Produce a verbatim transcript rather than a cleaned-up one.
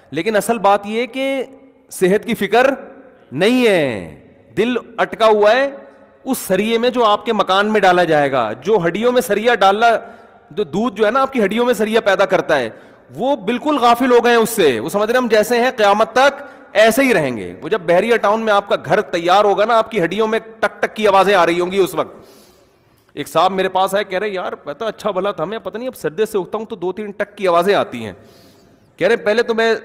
लेकिन असल बात यह कि सेहत की फिक्र नहीं है। दिल अटका हुआ है उस सरिये में जो आपके मकान में डाला जाएगा। जो हड्डियों में सरिया डाला, जो दूध जो है ना आपकी हड्डियों में सरिया पैदा करता है, वो बिल्कुल गाफिल हो गए हैं उससे। वो समझ रहे हम जैसे हैं क़यामत तक ऐसे ही रहेंगे। वो जब बहरिया टाउन में आपका घर तैयार होगा ना, आपकी हड्डियों में टक टक की आवाजें आ रही होंगी उस वक्त। एक साहब मेरे पास आए, कह रहे यार पता अच्छा भला था, मैं पता नहीं अब सर्दे से उठता हूं तो दो तीन टक की आवाजें आती हैं। कह रहे पहले तो मैं